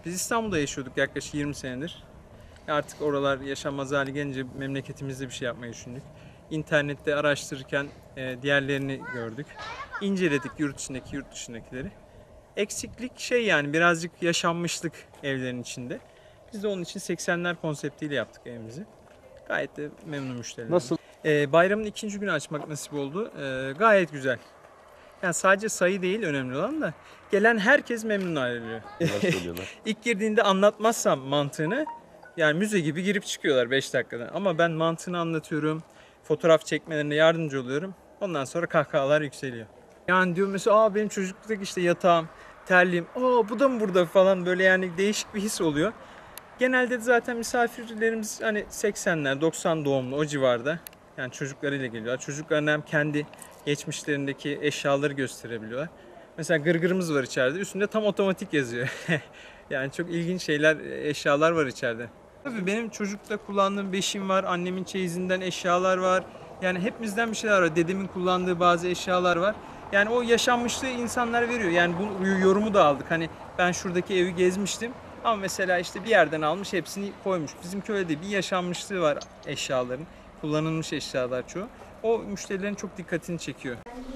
Biz İstanbul'da yaşıyorduk yaklaşık 20 senedir. Artık oralar yaşanmaz hale gelince memleketimizde bir şey yapmayı düşündük. İnternette araştırırken diğerlerini gördük. İnceledik yurt içindeki, yurt dışındakileri. Eksiklik yani birazcık yaşanmışlık evlerin içinde. Biz de onun için 80'ler konseptiyle yaptık evimizi. Gayet de memnun müşteriler. Nasıl? Bayramın ikinci günü açmak nasip oldu. Gayet güzel. Yani sadece sayı değil önemli olan da gelen herkes memnun ayrılıyor. İlk girdiğinde anlatmazsam mantığını yani müze gibi girip çıkıyorlar 5 dakikada. Ama ben mantığını anlatıyorum. Fotoğraf çekmelerine yardımcı oluyorum. Ondan sonra kahkahalar yükseliyor. Yani diyor mesela benim çocukluktaki işte yatağım, terliğim, bu da mı burada falan böyle yani değişik bir his oluyor. Genelde de zaten misafirlerimiz hani 80'ler, 90 doğumlu o civarda. Yani çocuklarıyla geliyorlar. Çocuklarına hem kendi geçmişlerindeki eşyaları gösterebiliyorlar. Mesela gırgırımız var içeride. Üstünde tam otomatik yazıyor. Yani çok ilginç şeyler, eşyalar var içeride. Tabii benim çocukta kullandığım beşiğim var. Annemin çeyizinden eşyalar var. Yani hepimizden bir şeyler var. Dedemin kullandığı bazı eşyalar var. Yani o yaşanmışlığı insanlar veriyor. Yani bu yorumu da aldık. Hani ben şuradaki evi gezmiştim. Ama mesela işte bir yerden almış hepsini koymuş. Bizim köyde bir yaşanmışlığı var eşyaların. Kullanılmış eşyalar çoğu. O müşterilerin çok dikkatini çekiyor.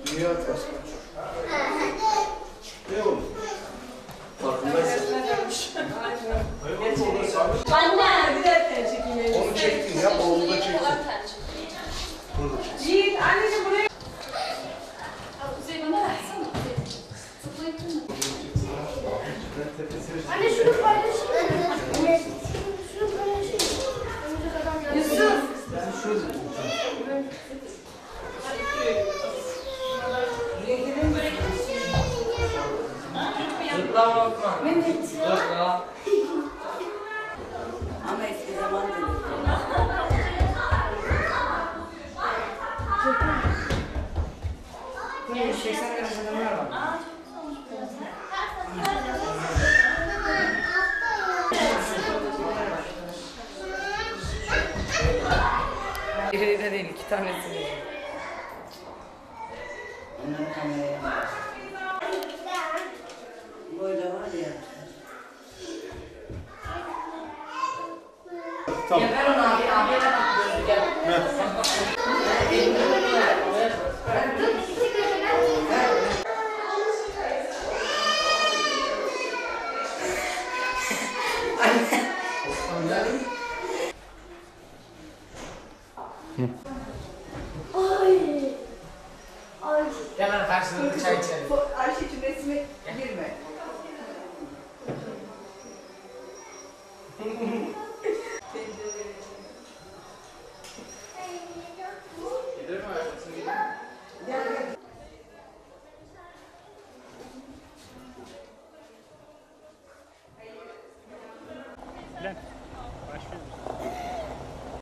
Anne bir dakika çekeyim. Onu çektin ya, oğlu da çektin. Yiğit anneciğim buraya. Kuzey bana versene. Zıplayıp durma. Anne şunu paylaşır mısın? Evet. Şunu paylaşır mısın? Yusuf. Mehmet. Ama eski zaman dedi. Biri de değil, 2 tanesi. Onların kameraya bak. Böyle var ya. Tamam. Ya ver onu abiye de bak. Gel. Ay. Ay. Hemen karşılıklı çay içelim. Ayşe'cim resme girme. Gel. Başlıyoruz.